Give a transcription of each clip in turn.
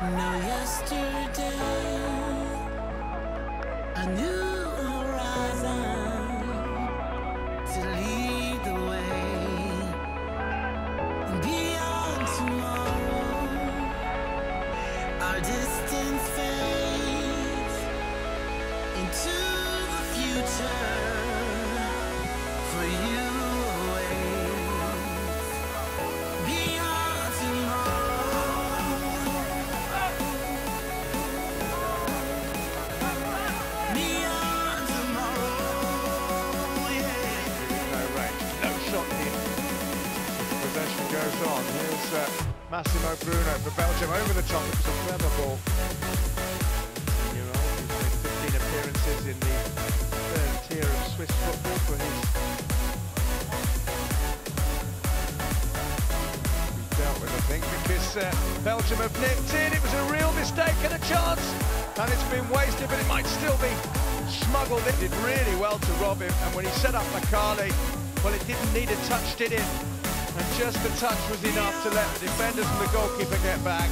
No yesterday, a new horizon to lead the way. And beyond tomorrow, our distance fades into the future. For you awaits beyond tomorrow. Beyond tomorrow, yeah. No range, no shot here. Possession goes on. Here's Massimo Bruno for Belgium over the top. It's a clever ball. Year-old, he's made 15 appearances in the third tier of Swiss football for his. He's dealt with, I think, because Belgium have nipped in. It was a real mistake and a chance, and it's been wasted, but it might still be smuggled in. Did really well to rob him, and when he set up Makali, well, it didn't need a touch, did it? And just the touch was enough to let the defenders and the goalkeeper get back.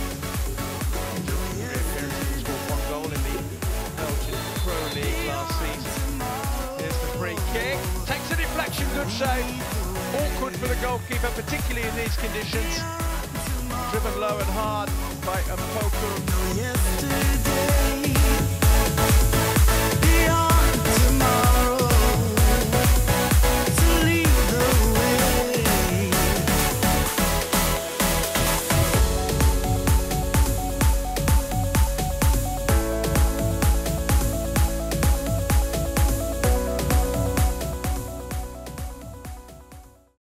He scored one goal in the Belgian Pro League last season. Here's the free kick. Takes a deflection, good save. Awkward for the goalkeeper, particularly in these conditions. Driven low and hard by Mpoku. No yesterday.